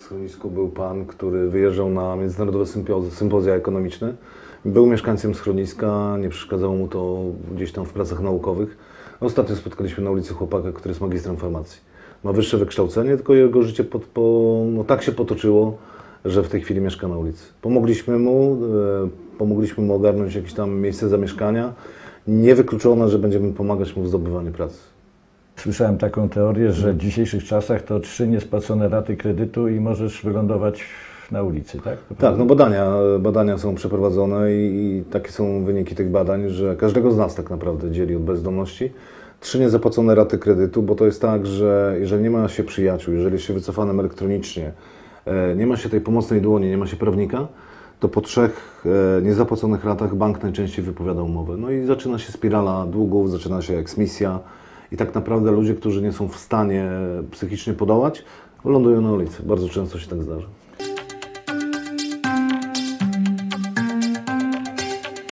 schronisku był pan, który wyjeżdżał na międzynarodowe sympozja ekonomiczne. Był mieszkańcem schroniska, nie przeszkadzało mu to gdzieś tam w pracach naukowych. Ostatnio spotkaliśmy na ulicy chłopaka, który jest magistrem farmacji. Ma wyższe wykształcenie, tylko jego życie tak się potoczyło, że w tej chwili mieszka na ulicy. Pomogliśmy mu ogarnąć jakieś tam miejsce zamieszkania. Niewykluczone, że będziemy pomagać mu w zdobywaniu pracy. Słyszałem taką teorię, że w dzisiejszych czasach to 3 niespłacone raty kredytu i możesz wylądować na ulicy, tak? Tak, no badania są przeprowadzone i takie są wyniki tych badań, że każdego z nas tak naprawdę dzieli od bezdomności. 3 niezapłacone raty kredytu, bo to jest tak, że jeżeli nie ma się przyjaciół, jeżeli jest się wycofanym elektronicznie, nie ma się tej pomocnej dłoni, nie ma się prawnika, to po 3 niezapłaconych ratach bank najczęściej wypowiada umowę. No i zaczyna się spirala długów, zaczyna się eksmisja i tak naprawdę ludzie, którzy nie są w stanie psychicznie podołać, lądują na ulicy. Bardzo często się tak zdarza.